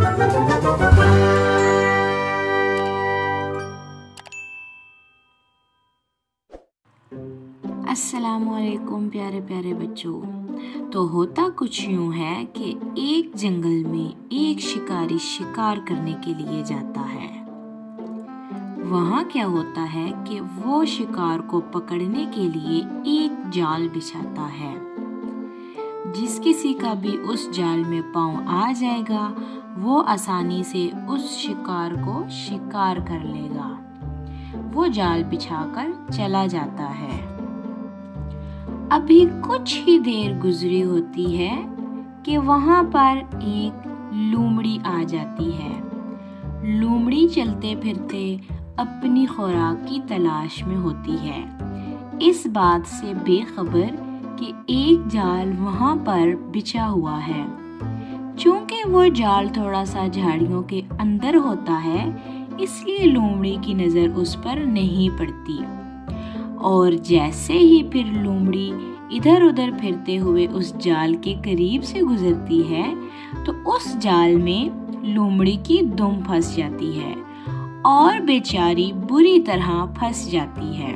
अस्सलामुअलैकुम प्यारे प्यारे बच्चों। तो होता कुछ यूँ है कि एक जंगल में एक शिकारी शिकार करने के लिए जाता है। वहाँ क्या होता है कि वो शिकार को पकड़ने के लिए एक जाल बिछाता है। जिस किसी का भी उस जाल में पाँव आ जाएगा वो आसानी से उस शिकार को शिकार कर लेगा। वो जाल बिछाकर चला जाता है। अभी कुछ ही देर गुजरी होती है कि वहाँ पर एक लोमड़ी आ जाती है। लोमड़ी चलते फिरते अपनी खुराक की तलाश में होती है, इस बात से बेखबर कि एक जाल वहाँ पर बिछा हुआ है। चूंकि वो जाल थोड़ा सा झाड़ियों के अंदर होता है, इसलिए लोमड़ी की नज़र उस पर नहीं पड़ती। और जैसे ही फिर लोमड़ी इधर उधर फिरते हुए उस जाल के करीब से गुजरती है तो उस जाल में लोमड़ी की दुम फंस जाती है और बेचारी बुरी तरह फंस जाती है।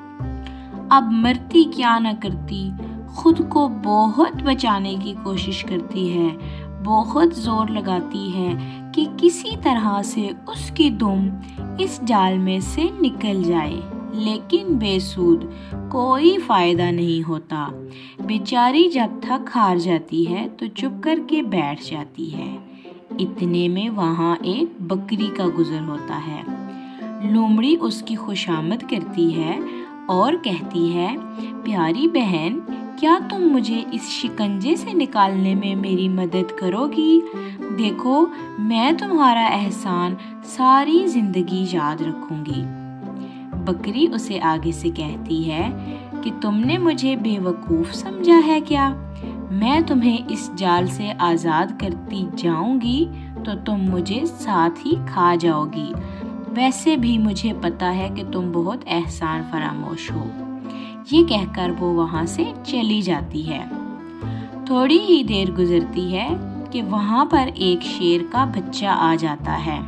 अब मरती क्या न करती, खुद को बहुत बचाने की कोशिश करती है, बहुत जोर लगाती है कि किसी तरह से उसकी दुम इस जाल में से निकल जाए, लेकिन बेसूद कोई फायदा नहीं होता। बेचारी जब थक हार जाती है तो चुप करके बैठ जाती है। इतने में वहाँ एक बकरी का गुजर होता है। लोमड़ी उसकी खुशामद करती है और कहती है, प्यारी बहन, क्या तुम मुझे इस शिकंजे से निकालने में मेरी मदद करोगी? देखो, मैं तुम्हारा एहसान सारी जिंदगी याद रखूंगी। बकरी उसे आगे से कहती है कि तुमने मुझे बेवकूफ़ समझा है क्या? मैं तुम्हें इस जाल से आज़ाद करती जाऊंगी तो तुम मुझे साथ ही खा जाओगी। वैसे भी मुझे पता है कि तुम बहुत एहसान फरामोश हो। ये कहकर वो वहाँ से चली जाती है। थोड़ी ही देर गुजरती है कि वहाँ पर एक शेर का बच्चा आ जाता है।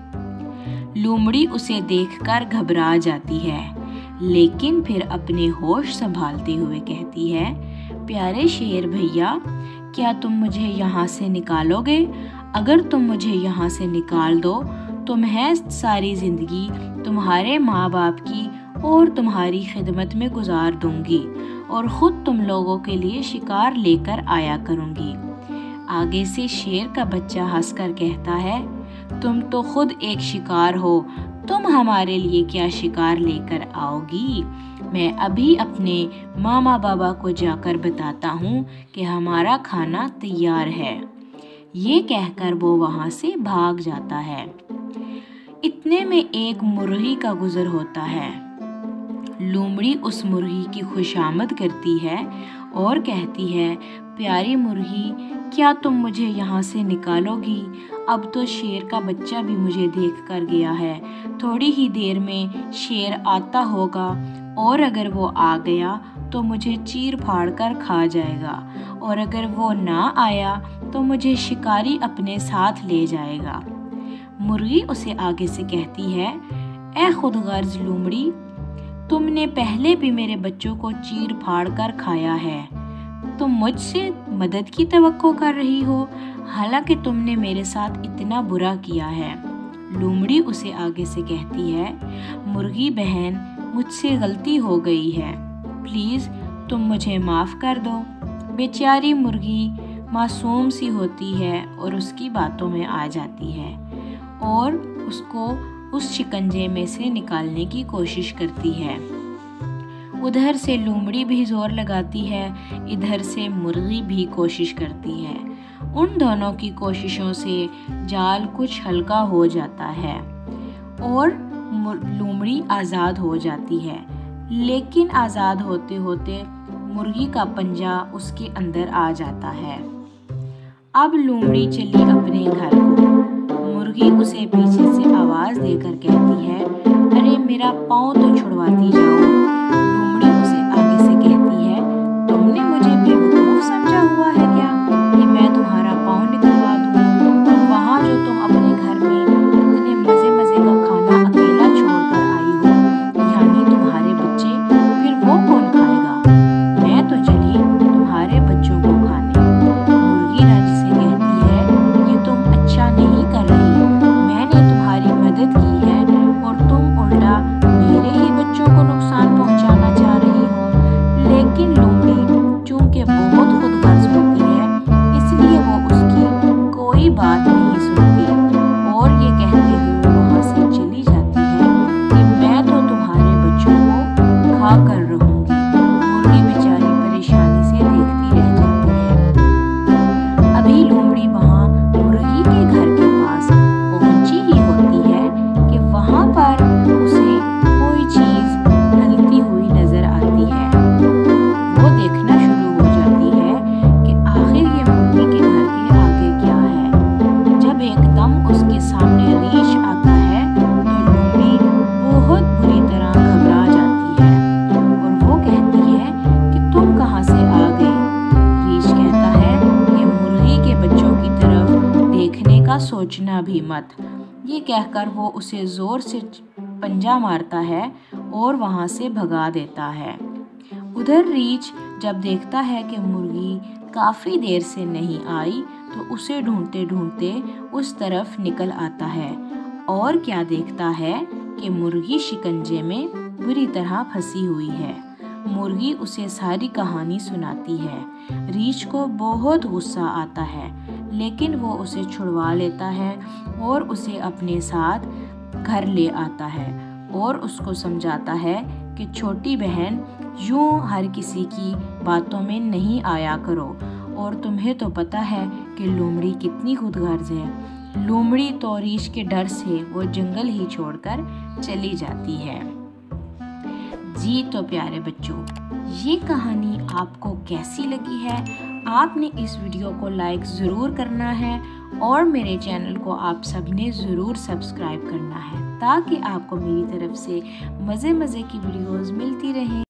लोमड़ी उसे देखकर घबरा जाती है, लेकिन फिर अपने होश संभालते हुए कहती है, प्यारे शेर भैया, क्या तुम मुझे यहाँ से निकालोगे? अगर तुम मुझे यहाँ से निकाल दो तो मैं सारी ज़िंदगी तुम्हारे माँ बाप की और तुम्हारी खिदमत में गुजार दूंगी और ख़ुद तुम लोगों के लिए शिकार लेकर आया करूँगी। आगे से शेर का बच्चा हंसकर कहता है, तुम तो खुद एक शिकार हो, तुम हमारे लिए क्या शिकार लेकर आओगी? मैं अभी अपने मामा बाबा को जाकर बताता हूँ कि हमारा खाना तैयार है। ये कहकर वो वहाँ से भाग जाता है। इतने में एक मुर्गी का गुजर होता है। लोमड़ी उस मुर्गी की खुशामद करती है और कहती है, प्यारी मुर्गी, क्या तुम मुझे यहाँ से निकालोगी? अब तो शेर का बच्चा भी मुझे देख कर गया है। थोड़ी ही देर में शेर आता होगा और अगर वो आ गया तो मुझे चीर फाड़ कर खा जाएगा, और अगर वो ना आया तो मुझे शिकारी अपने साथ ले जाएगा। मुर्गी उसे आगे से कहती है, ए खुदगर्ज लोमड़ी, तुमने पहले भी मेरे बच्चों को चीर फाड़ कर खाया है। तुम मुझसे मदद की तवक्को कर रही हो, हालांकि तुमने मेरे साथ इतना बुरा किया है। लोमड़ी उसे आगे से कहती है, मुर्गी बहन, मुझसे गलती हो गई है, प्लीज़ तुम मुझे माफ़ कर दो। बेचारी मुर्गी मासूम सी होती है और उसकी बातों में आ जाती है और उसको उस शिकंजे में से निकालने की कोशिश करती है। उधर से लोमड़ी भी जोर लगाती है, इधर से मुर्गी भी कोशिश करती है। उन दोनों की कोशिशों से जाल कुछ हल्का हो जाता है और लोमड़ी आज़ाद हो जाती है, लेकिन आज़ाद होते होते मुर्गी का पंजा उसके अंदर आ जाता है। अब लोमड़ी चली अपने घर को। मुर्गी उसे पीछे से आवाज़ देकर कहती है, अरे मेरा पाँव तो छुड़वाती जाओ। लोमड़ी उसे आगे से कहती है, तुमने मुझे बेवकूफ़ समझा हुआ है क्या कि मैं तुम्हारा पाँव निकलवा दूँ? और वहाँ जो तुम का सोचना भी मत। ये कहकर वो उसे ज़ोर से पंजा मारता है और वहाँ से भगा देता है। उधर रीछ जब देखता है कि मुर्गी काफ़ी देर से नहीं आई तो उसे ढूंढते ढूंढते उस तरफ निकल आता है और क्या देखता है कि मुर्गी शिकंजे में बुरी तरह फंसी हुई है। मुर्गी उसे सारी कहानी सुनाती है। रीछ को बहुत गुस्सा आता है, लेकिन वो उसे छुड़वा लेता है और उसे अपने साथ घर ले आता है और उसको समझाता है कि छोटी बहन, यूं हर किसी की बातों में नहीं आया करो, और तुम्हें तो पता है कि लोमड़ी कितनी खुदगर्ज है। लोमड़ी तो रीछ के डर से वो जंगल ही छोड़कर चली जाती है। जी तो प्यारे बच्चों, ये कहानी आपको कैसी लगी है? आपने इस वीडियो को लाइक ज़रूर करना है और मेरे चैनल को आप सबने ज़रूर सब्सक्राइब करना है, ताकि आपको मेरी तरफ से मज़े की वीडियोज़ मिलती रहें।